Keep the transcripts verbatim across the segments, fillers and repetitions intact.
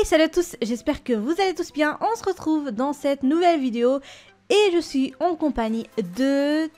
salut à tous, j'espère que vous allez tous bien. On se retrouve dans cette nouvelle vidéo et je suis en compagnie de...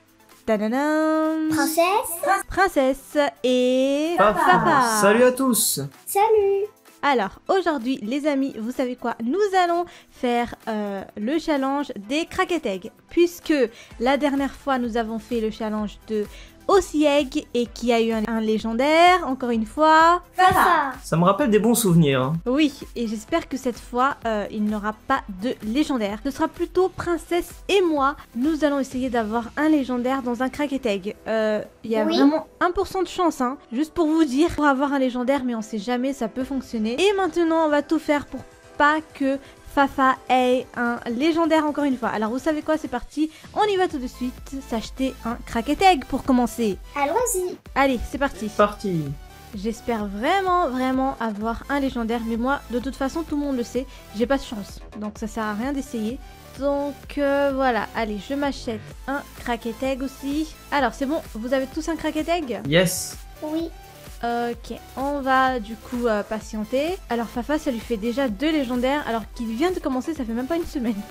Tadadam, Princesse Princesse et... Papa. Papa. Salut à tous. Salut. Alors aujourd'hui les amis, vous savez quoi? Nous allons faire euh, le challenge des Cracket Egg. Puisque la dernière fois nous avons fait le challenge de Aussi Egg et qui a eu un, un légendaire, encore une fois. Fafa. Ça me rappelle des bons souvenirs. Hein. Oui, et j'espère que cette fois, euh, il n'y aura pas de légendaire. Ce sera plutôt Princesse et moi. Nous allons essayer d'avoir un légendaire dans un Cracket Egg. Euh, Il y a Oui. vraiment un pour cent de chance, hein. Juste pour vous dire, pour avoir un légendaire, mais on sait jamais, ça peut fonctionner. Et maintenant, on va tout faire pour pas que Fafa ait un légendaire encore une fois. Alors vous savez quoi, c'est parti. On y va tout de suite s'acheter un Cracket Egg pour commencer. Allons-y. Allez, c'est parti. Parti. J'espère vraiment, vraiment avoir un légendaire. Mais moi, de toute façon, tout le monde le sait. J'ai pas de chance. Donc ça sert à rien d'essayer. Donc euh, voilà. Allez, je m'achète un Cracket Egg aussi. Alors, c'est bon. Vous avez tous un Cracket Egg? Yes. Oui. Ok, on va du coup euh, patienter. Alors Fafa, ça lui fait déjà deux légendaires. Alors qu'il vient de commencer, ça fait même pas une semaine.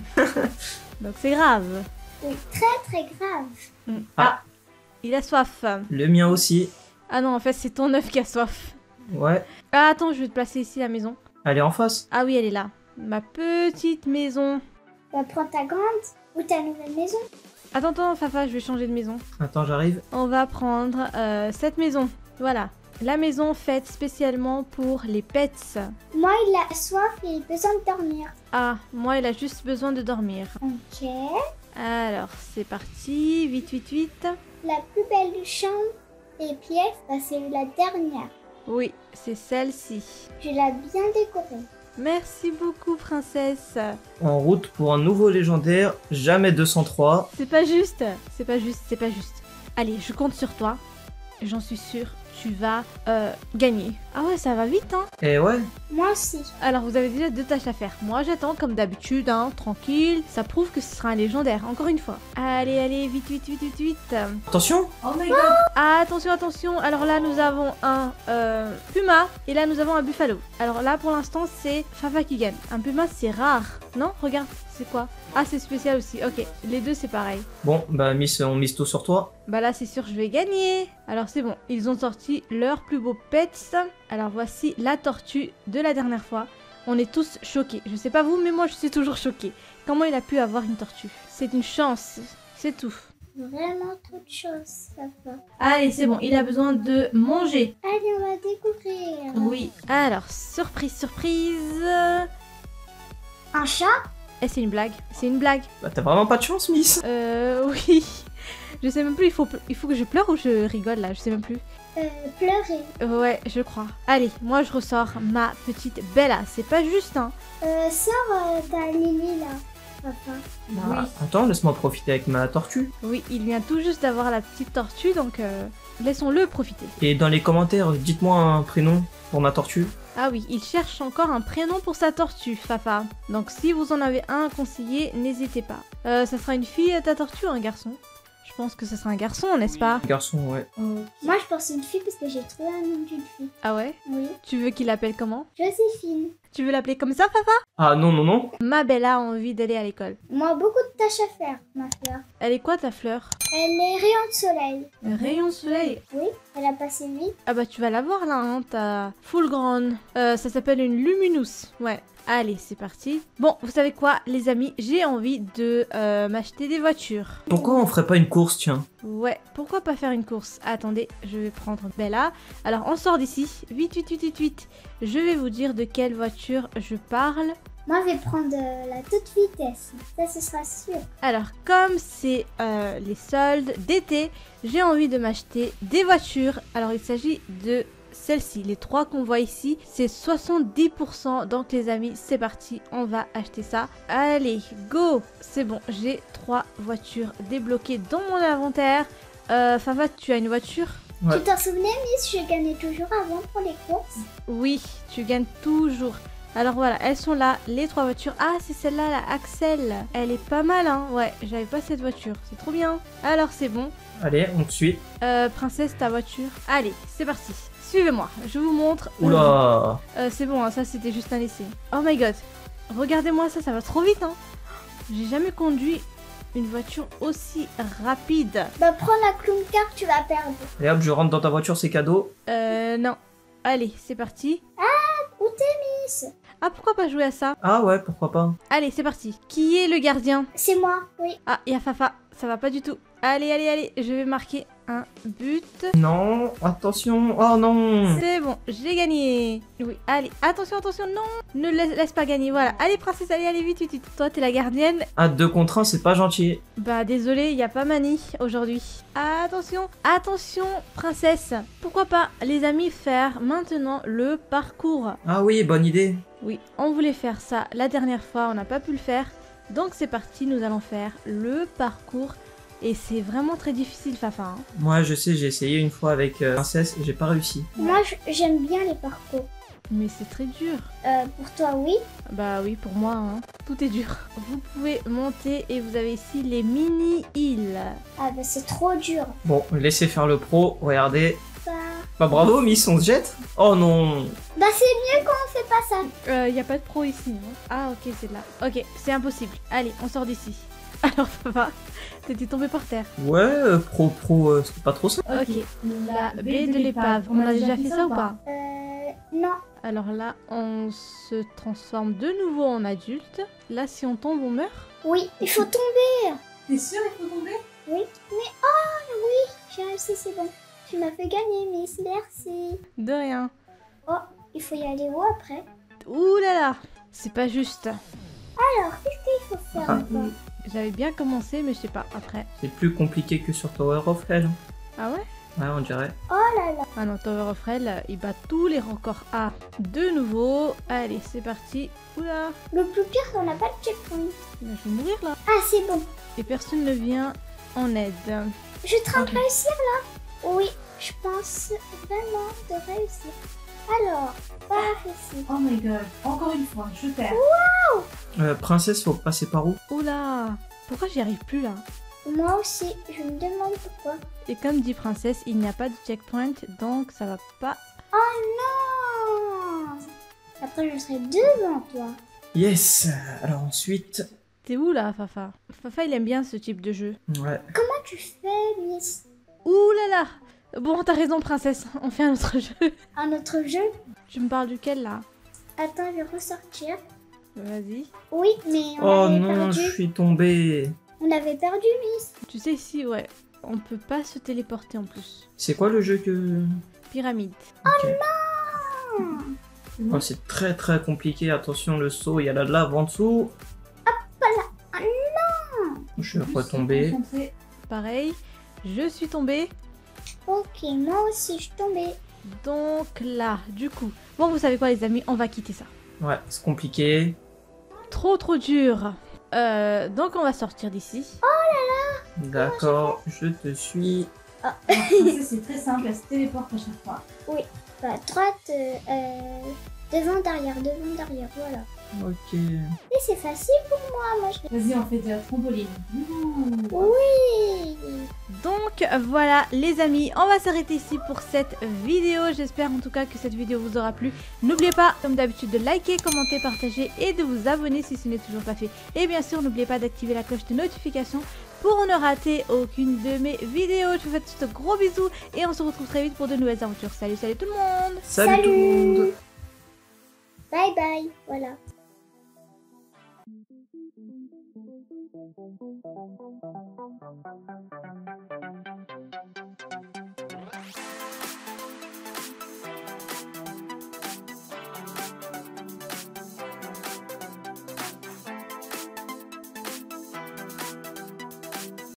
Donc c'est grave. Oui, très très grave. Mm. Ah. Ah, il a soif. Le mien aussi. Ah non, en fait, c'est ton œuf qui a soif. Ouais. Ah, attends, je vais te placer ici la maison. Elle est en face. Ah oui, elle est là. Ma petite maison. Bah, prends ta grande ou ta nouvelle maison. Attends, attends, Fafa, je vais changer de maison. Attends, j'arrive. On va prendre euh, cette maison. Voilà. La maison faite spécialement pour les pets. Moi, il a soif et il a besoin de dormir. Ah, moi, il a juste besoin de dormir. Ok. Alors, c'est parti. Vite, vite, vite. La plus belle chambre et pièce, bah, c'est la dernière. Oui, c'est celle-ci. Je l'ai bien décorée. Merci beaucoup, princesse. En route pour un nouveau légendaire. Jamais deux cent trois. C'est pas juste. C'est pas juste, c'est pas juste. Allez, je compte sur toi. J'en suis sûre. Tu vas euh, gagner. Ah ouais, ça va vite, hein. Et ouais. Moi aussi. Alors, vous avez déjà deux tâches à faire. Moi, j'attends comme d'habitude, hein, tranquille. Ça prouve que ce sera un légendaire, encore une fois. Allez, allez, vite, vite, vite, vite, vite. Attention. Oh my god. Ah, attention, attention. Alors là, nous avons un euh, Puma et là, nous avons un Buffalo. Alors là, pour l'instant, c'est Fafa qui gagne. Un Puma, c'est rare. Non, regarde, c'est quoi? Ah, c'est spécial aussi. Ok, les deux, c'est pareil. Bon, bah Miss, on mise tout sur toi. Bah là, c'est sûr, je vais gagner. Alors c'est bon, ils ont sorti leur plus beau pets. Alors voici la tortue de la dernière fois. On est tous choqués. Je sais pas vous, mais moi, je suis toujours choquée. Comment il a pu avoir une tortue? C'est une chance, c'est tout. Vraiment trop de choses, Fafa. Allez, c'est bon, il a besoin de manger. Allez, on va découvrir. Oui. Alors, surprise, surprise. Un chat. Eh, c'est une blague. C'est une blague. Bah t'as vraiment pas de chance, Miss. Euh, oui. Je sais même plus, il faut, il faut que je pleure ou je rigole là, je sais même plus. Euh, pleurer. Euh, ouais, je crois. Allez, moi je ressors ma petite Bella. C'est pas juste, hein. Euh, sors euh, ta Lily, là, Fafa. Bah, attends, laisse-moi profiter avec ma tortue. Oui, il vient tout juste d'avoir la petite tortue, donc euh, laissons-le profiter. Et dans les commentaires, dites-moi un prénom pour ma tortue. Ah oui, il cherche encore un prénom pour sa tortue, Fafa. Donc si vous en avez un à conseiller, n'hésitez pas. Euh, ça sera une fille ta tortue ou un garçon? Je pense que ce sera un garçon, n'est-ce pas? Garçon, ouais. Moi, je pense une fille parce que j'ai trouvé un nom d'une fille. Ah ouais? Oui. Tu veux qu'il l'appelle comment? Joséphine. Tu veux l'appeler comme ça, Fafa? Ah non, non, non. Ma Bella a envie d'aller à l'école. Moi, beaucoup de tâches à faire, ma fleur. Elle est quoi ta fleur? Elle est rayon de soleil. Un rayon de soleil. Oui, elle a passé vite. Ah bah tu vas la voir là, hein, ta full grande. Euh, ça s'appelle une Luminous. Ouais. Allez, c'est parti. Bon, vous savez quoi, les amis, j'ai envie de euh, m'acheter des voitures. Pourquoi on ferait pas une course, tiens? Ouais, pourquoi pas faire une course? Attendez, je vais prendre Bella. Alors, on sort d'ici. Vite, vite, vite, vite, vite. Je vais vous dire de quelle voiture je parle. Moi, je vais prendre euh, la toute vitesse. Ça, ce sera sûr. Alors, comme c'est euh, les soldes d'été, j'ai envie de m'acheter des voitures. Alors, il s'agit de celles-ci, les trois qu'on voit ici, c'est soixante-dix pour cent. Donc les amis, c'est parti, on va acheter ça. Allez, go! C'est bon, j'ai trois voitures débloquées dans mon inventaire. Euh, Fafa, tu as une voiture? Ouais. Tu t'en souvenais, Miss, je gagnais toujours avant pour les courses. Oui, tu gagnes toujours. Alors voilà, elles sont là, les trois voitures. Ah, c'est celle-là, la Axel. Elle est pas mal, hein. Ouais, j'avais pas cette voiture. C'est trop bien. Alors, c'est bon. Allez, on te suit. Euh, princesse, ta voiture. Allez, c'est parti. suivez-moi, je vous montre. Oula. Euh, c'est bon, hein, ça c'était juste un essai. Oh my god, regardez-moi ça, ça va trop vite, hein. J'ai jamais conduit une voiture aussi rapide. Bah prends la clown car, tu vas perdre. Et hop, je rentre dans ta voiture, c'est cadeau. Euh, non. Allez, c'est parti. Où t'es Miss? Ah, pourquoi pas jouer à ça? Ah ouais, pourquoi pas. Allez, c'est parti. Qui est le gardien? C'est moi, oui. Ah, il y a Fafa. Ça va pas du tout. Allez, allez, allez. Je vais marquer un but. Non, attention. Oh non. C'est bon, j'ai gagné. Oui, allez, attention, attention, non. Ne laisse, laisse pas gagner, voilà. Allez, princesse, allez, allez, vite, vite, vite. Toi, t'es la gardienne. À deux contre un, c'est pas gentil. Bah, désolé, il n'y a pas Mani aujourd'hui. Attention, attention, princesse. Pourquoi pas, les amis, faire maintenant le parcours. Ah oui, bonne idée. Oui, on voulait faire ça la dernière fois, on n'a pas pu le faire. Donc c'est parti, nous allons faire le parcours. Et c'est vraiment très difficile, Fafa. Hein. Moi, je sais, j'ai essayé une fois avec euh, Princesse et j'ai pas réussi. Moi, je- j'aime bien les parcours. Mais c'est très dur. Euh, pour toi, oui. Bah oui, pour moi, hein. Tout est dur. Vous pouvez monter et vous avez ici les mini-îles. Ah bah c'est trop dur. Bon, laissez faire le pro, regardez. Bah, Bah bravo, Miss, on se jette. Oh non. bah c'est mieux quand on fait pas ça. Il euh, n'y a pas de pro ici, non? Ah ok, c'est là. Ok, c'est impossible. Allez, on sort d'ici. Alors, Fafa, t'étais tombé par terre. Ouais, euh, pro, pro, euh, c'était pas trop ça. Ok, la baie de l'épave. On a déjà fait ça ou pas? Euh, non. Alors là, on se transforme de nouveau en adulte. Là, si on tombe, on meurt. Oui, il faut tomber. T'es sûr, il faut tomber? Oui, mais oh oui, j'ai réussi, c'est bon. Tu m'as fait gagner, Miss, merci. De rien. Oh, il faut y aller où après? Ouh là là, c'est pas juste. Alors, qu'est-ce qu'il faut faire Ah. encore? J'avais bien commencé, mais je sais pas, après. C'est plus compliqué que sur Tower of Hell. Ah ouais? Ouais, on dirait. Oh là là. Ah non, Tower of Hell, il bat tous les records A. De nouveau. Allez, c'est parti. Oula, Le plus pire, c'est qu'on n'a pas de checkpoint. je vais mourir là. Ah, c'est bon. Et personne ne vient en aide. Je suis en train de Ok. réussir là. Oui, je pense vraiment de réussir. Alors, par ici. Oh my god, encore une fois, je perds. Euh, princesse, faut passer par où? Oula, pourquoi j'y arrive plus là? Moi aussi, je me demande pourquoi. Et comme dit Princesse, il n'y a pas de checkpoint, donc ça va pas. Oh non. Après, je serai devant toi. Yes. Alors ensuite. T'es où là, Fafa? Fafa, il aime bien ce type de jeu. Ouais. Comment tu fais, Miss? Ouh là là. Bon, t'as raison, Princesse. On fait un autre jeu. Un autre jeu? Tu me parles duquel là? Attends, je vais ressortir. Vas-y. Oui, mais on Oh avait non, perdu. je suis tombé. On avait perdu, Miss. Tu sais, ici, ouais, on peut pas se téléporter en plus. C'est quoi le jeu que. Pyramide. Ok. Ah. Oh, c'est très très compliqué. Attention, le saut, il y a la lave en dessous. Voilà. Ah, Je suis retombé. Concentré. Pareil. Je suis tombée. ok, moi aussi, je suis tombée. Donc là, du coup. Bon, vous savez quoi, les amis, on va quitter ça. Ouais, c'est compliqué. Trop, trop dur. Euh, donc, on va sortir d'ici. D'accord, je te suis. Alors, princesse, c'est très simple, elle se téléporte à chaque fois. Bah, droite, euh, euh, devant, derrière, devant, derrière, voilà. Ok. Et c'est facile pour moi, moi je... Vas-y, on fait de la trampoline. Ouh. Oui. Donc voilà les amis, on va s'arrêter ici pour cette vidéo. J'espère en tout cas que cette vidéo vous aura plu. N'oubliez pas comme d'habitude de liker, commenter, partager et de vous abonner si ce n'est toujours pas fait. Et bien sûr n'oubliez pas d'activer la cloche de notification pour ne rater aucune de mes vidéos. Je vous fais tous de gros bisous et on se retrouve très vite pour de nouvelles aventures. Salut salut tout le monde. Salut, Salut. tout le monde. Bye bye, voilà. Thank you.